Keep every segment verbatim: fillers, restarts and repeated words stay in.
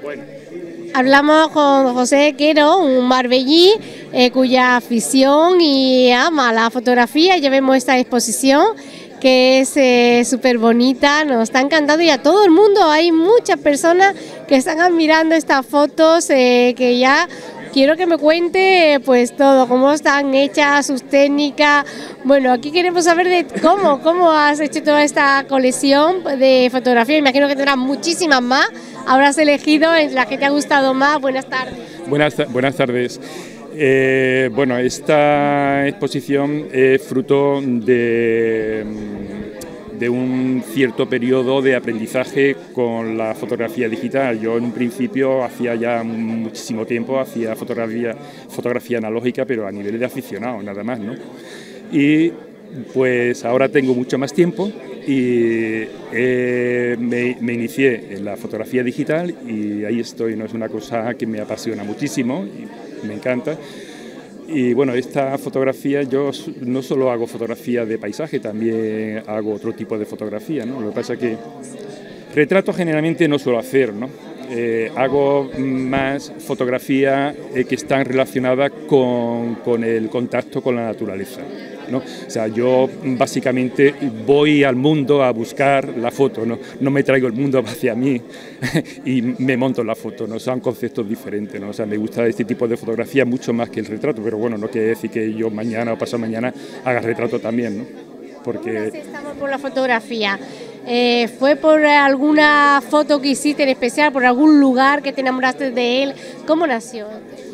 Bueno. Hablamos con José Quero, un marbellí eh, cuya afición y ama la fotografía. Ya vemos esta exposición que es eh, súper bonita, nos está encantando y a todo el mundo, hay muchas personas que están admirando estas fotos eh, que ya quiero que me cuente pues todo, cómo están hechas, sus técnicas. Bueno, aquí queremos saber de cómo, cómo has hecho toda esta colección de fotografía. Imagino que tendrás muchísimas más. Habrás elegido la que te ha gustado más. Buenas tardes. Buenas, buenas tardes. Eh, bueno, esta exposición es fruto de, de un cierto periodo de aprendizaje con la fotografía digital. Yo en un principio hacía ya muchísimo tiempo, hacía fotografía, fotografía analógica, pero a nivel de aficionado, nada más, ¿no? Y pues ahora tengo mucho más tiempo y eh, me, me inicié en la fotografía digital y ahí estoy, ¿no? Es una cosa que me apasiona muchísimo y me encanta. Y bueno, esta fotografía, yo no solo hago fotografía de paisaje, también hago otro tipo de fotografía, ¿no? Lo que pasa es que retratos generalmente no suelo hacer, ¿no? Eh, hago más fotografía eh, que están relacionadas con, con el contacto con la naturaleza, ¿no? O sea, yo básicamente voy al mundo a buscar la foto, no, no me traigo el mundo hacia mí y me monto la foto, ¿no? Son conceptos diferentes, ¿no? O sea, me gusta este tipo de fotografía mucho más que el retrato, pero bueno, no quiere decir que yo mañana o pasado mañana haga retrato también, ¿no? Porque estamos por la fotografía. Eh, ¿Fue por alguna foto que hiciste en especial, por algún lugar que te enamoraste de él? ¿Cómo nació?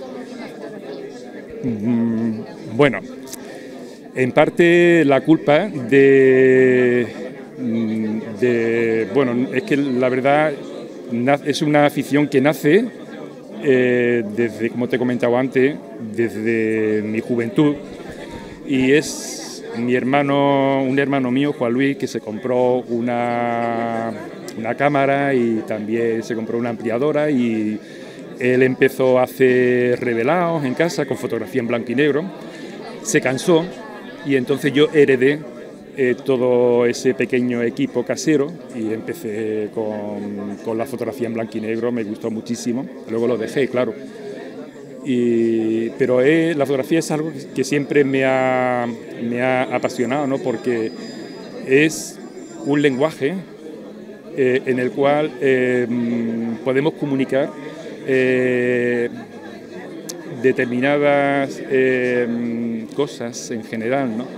Mm, bueno, en parte la culpa de, de... Bueno, es que la verdad es una afición que nace eh, desde, como te he comentado antes, desde mi juventud y es mi hermano, un hermano mío, Juan Luis, que se compró una, una cámara y también se compró una ampliadora y él empezó a hacer revelados en casa con fotografía en blanco y negro, se cansó y entonces yo heredé eh, todo ese pequeño equipo casero y empecé con, con la fotografía en blanco y negro, me gustó muchísimo, luego lo dejé, claro. Y, pero eh, la fotografía es algo que siempre me ha, me ha apasionado, ¿no? Porque es un lenguaje eh, en el cual eh, podemos comunicar eh, determinadas eh, cosas en general, ¿no?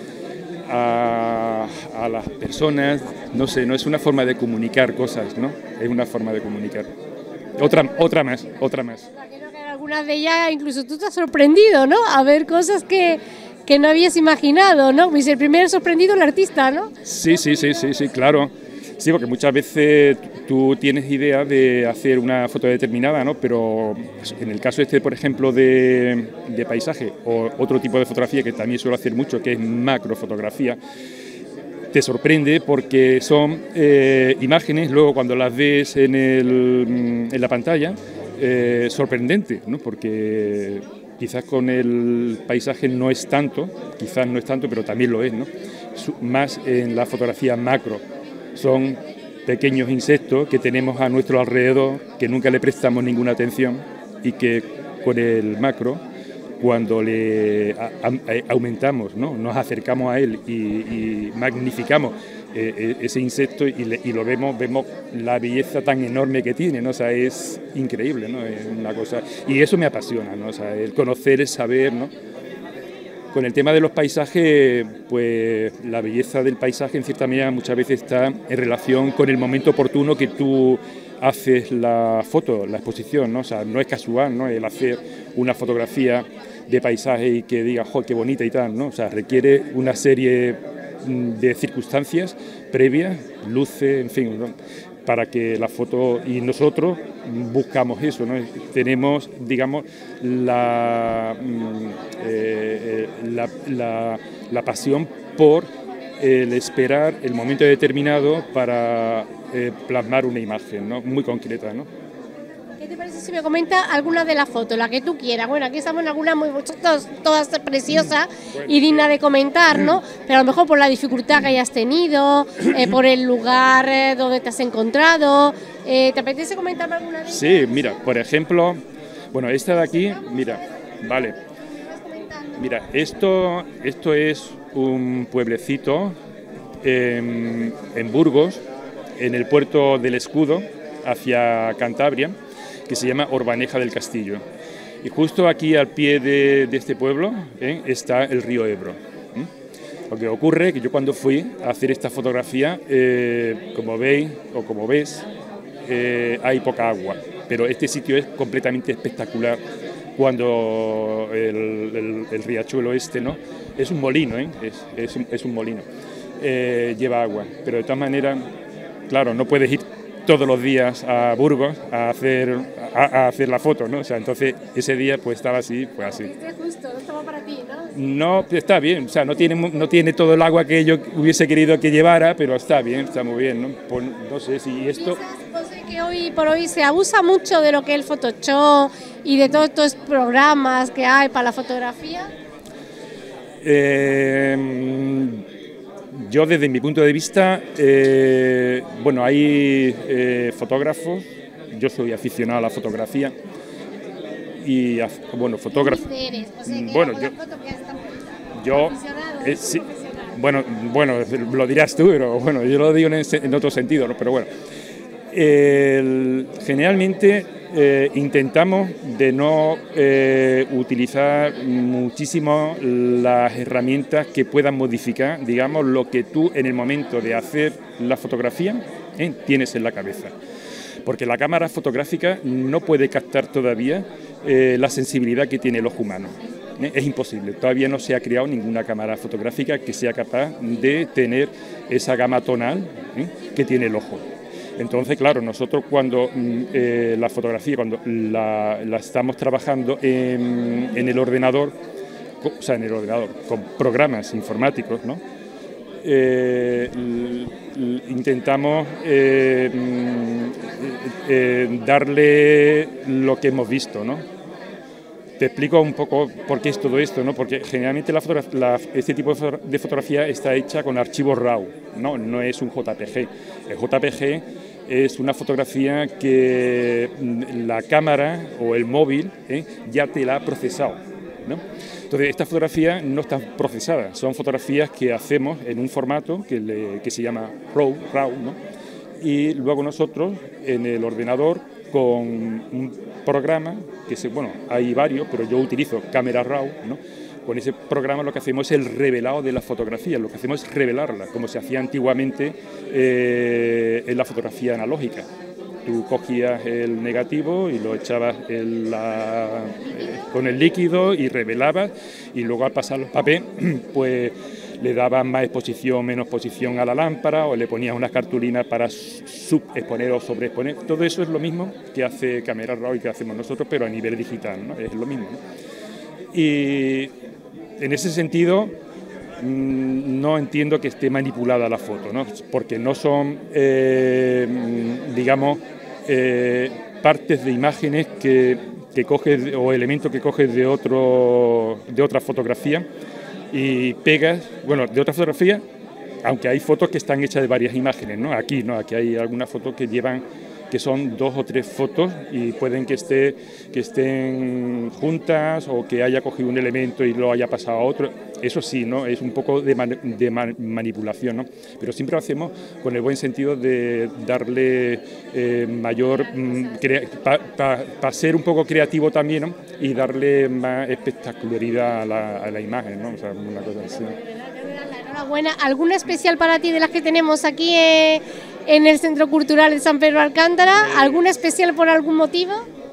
A, a las personas, no sé, no es una forma de comunicar cosas, ¿no? Es una forma de comunicar. Otra, otra más, otra más. Algunas de ellas incluso tú te has sorprendido, ¿no? A ver cosas que, que no habías imaginado, ¿no? Pues el primero sorprendido el artista, ¿no? Sí, sí, sí, sí, sí, claro. Sí, porque muchas veces tú tienes idea de hacer una foto determinada, ¿no? Pero en el caso este, por ejemplo, de, de paisaje o otro tipo de fotografía que también suelo hacer mucho, que es macrofotografía, te sorprende porque son eh, imágenes, luego cuando las ves en, el, en la pantalla, Eh, sorprendente, ¿no? Porque quizás con el paisaje no es tanto, quizás no es tanto, pero también lo es, ¿no? Más en la fotografía macro. Son pequeños insectos que tenemos a nuestro alrededor, que nunca le prestamos ninguna atención y que con el macro, cuando le a, a, aumentamos, ¿no? Nos acercamos a él y, y magnificamos eh, ese insecto y, le, y lo vemos, vemos la belleza tan enorme que tiene, ¿no? O sea, es increíble, ¿no? Es una cosa, y eso me apasiona, ¿no? O sea, el conocer, el saber, ¿no? Con el tema de los paisajes, pues la belleza del paisaje en cierta medida muchas veces está en relación con el momento oportuno que tú haces la foto, la exposición, ¿no? O sea, no es casual, ¿no? El hacer una fotografía de paisaje y que diga, ¡jo, qué bonita y tal!, ¿no? O sea, requiere una serie de circunstancias previas, luces, en fin, ¿no? Para que la foto, y nosotros buscamos eso, ¿no? Tenemos, digamos, la, eh, la, la, la pasión por el esperar el momento determinado para eh, plasmar una imagen, ¿no? Muy concreta, ¿no? ¿Qué ¿Qué te parece si me comentas alguna de las fotos, la que tú quieras? Bueno, aquí estamos en algunas muy todas, todas preciosas bueno, y dignas de comentar, ¿no? Pero a lo mejor por la dificultad que hayas tenido, eh, por el lugar eh, donde te has encontrado. Eh, ¿Te apetece comentarme alguna de ellas? Sí, mira, por ejemplo, bueno, esta de aquí, mira, vale. Mira, esto, esto es un pueblecito en, en Burgos, en el puerto del Escudo, hacia Cantabria, que se llama Orbaneja del Castillo. Y justo aquí al pie de, de este pueblo ¿eh? está el río Ebro. ¿eh? Lo que ocurre es que yo cuando fui a hacer esta fotografía, eh, como veis o como ves, eh, hay poca agua, pero este sitio es completamente espectacular. Cuando el, el, el riachuelo este, ¿no? Es un molino, ¿eh? es, es, un, es un molino, eh, lleva agua, pero de todas maneras, claro, no puedes ir todos los días a Burgos a hacer, a, a hacer la foto, ¿no? O sea, entonces ese día pues estaba así, pues así. Justo, no estaba para ti, ¿no? No, está bien, o sea, no tiene, no tiene todo el agua que yo hubiese querido que llevara, pero está bien, está muy bien, ¿no? Pues, no sé si esto... José, que hoy por hoy se abusa mucho de lo que es el Photoshop y de todos estos programas que hay para la fotografía. Eh... Yo, desde mi punto de vista, eh, bueno, hay eh, fotógrafos, yo soy aficionado a la fotografía y, bueno, fotógrafo. ¿Qué eres? O sea, bueno, yo, yo eh, sí, bueno, bueno, lo dirás tú, pero bueno, yo lo digo en, ese, en otro sentido, ¿no? Pero bueno, el, generalmente eh, intentamos de no eh, utilizar muchísimo las herramientas que puedan modificar, digamos, lo que tú en el momento de hacer la fotografía eh, tienes en la cabeza. Porque la cámara fotográfica no puede captar todavía eh, la sensibilidad que tiene el ojo humano. ¿eh? Es imposible, todavía no se ha creado ninguna cámara fotográfica que sea capaz de tener esa gama tonal ¿eh? que tiene el ojo. Entonces, claro, nosotros cuando eh, la fotografía, cuando la, la estamos trabajando en, en el ordenador, o sea, en el ordenador, con programas informáticos, ¿no? Eh, intentamos eh, eh, darle lo que hemos visto, ¿no? Te explico un poco por qué es todo esto, ¿no? Porque generalmente la la, este tipo de fotografía está hecha con archivos RAW, ¿no? No es un J P G. El J P G es una fotografía que la cámara o el móvil ¿eh? ya te la ha procesado, ¿no? Entonces, estas fotografías no están procesadas, son fotografías que hacemos en un formato que, le, que se llama RAW, RAW, ¿no? Y luego nosotros en el ordenador con un programa, que se, bueno, hay varios, pero yo utilizo Camera RAW, ¿no? Con ese programa lo que hacemos es el revelado de la fotografía, lo que hacemos es revelarla, como se hacía antiguamente eh, en la fotografía analógica. Tú cogías el negativo y lo echabas en la, eh, con el líquido y revelabas, y luego al pasar el papel, pues le dabas más exposición, menos exposición a la lámpara, o le ponías unas cartulinas para subexponer o sobreexponer. Todo eso es lo mismo que hace Camera RAW y que hacemos nosotros, pero a nivel digital, ¿no? Es lo mismo, ¿no? Y en ese sentido mmm, no entiendo que esté manipulada la foto, ¿no? Porque no son, eh, digamos, eh, partes de imágenes que, que coges o elementos que coges de, otro, de otra fotografía y pegas, bueno, de otra fotografía, aunque hay fotos que están hechas de varias imágenes, ¿no? Aquí, ¿no? Aquí hay algunas fotos que llevan, que son dos o tres fotos y pueden que, esté, que estén juntas o que haya cogido un elemento y lo haya pasado a otro. Eso sí, ¿no? Es un poco de, man, de man, manipulación, ¿no? Pero siempre lo hacemos con el buen sentido de darle eh, mayor, para pa, pa ser un poco creativo también, ¿no? Y darle más espectacularidad a la, a la imagen, ¿no? O sea, una cosa así. Enhorabuena. ¿Alguna especial para ti de las que tenemos aquí eh, en el Centro Cultural de San Pedro Alcántara? ¿Alguna especial por algún motivo?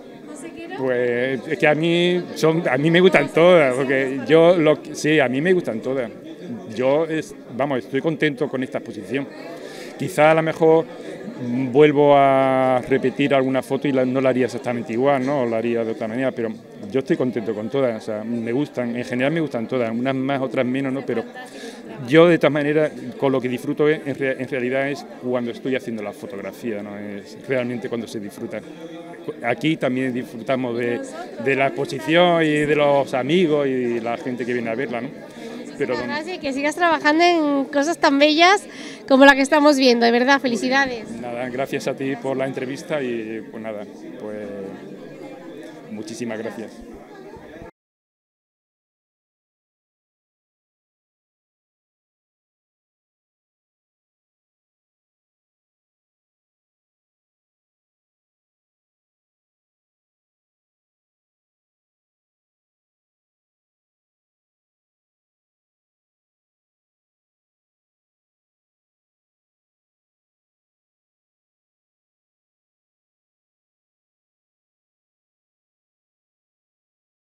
Pues es que a mí son, a mí me gustan todas, porque yo lo, sí, a mí me gustan todas. Yo es, vamos, estoy contento con esta exposición. Quizá a lo mejor vuelvo a repetir alguna foto y la, no la haría exactamente igual, ¿no? La haría de otra manera, pero yo estoy contento con todas. O sea, me gustan, en general me gustan todas, unas más, otras menos, ¿no? Pero Yo, de todas maneras, con lo que disfruto en, re, en realidad es cuando estoy haciendo la fotografía, ¿no? Es realmente cuando se disfruta. Aquí también disfrutamos de, de la exposición y de los amigos y la gente que viene a verla, ¿no? Pero donde... Gracias, que sigas trabajando en cosas tan bellas como la que estamos viendo, de verdad, felicidades. Nada, gracias a ti por la entrevista y pues nada, pues muchísimas gracias.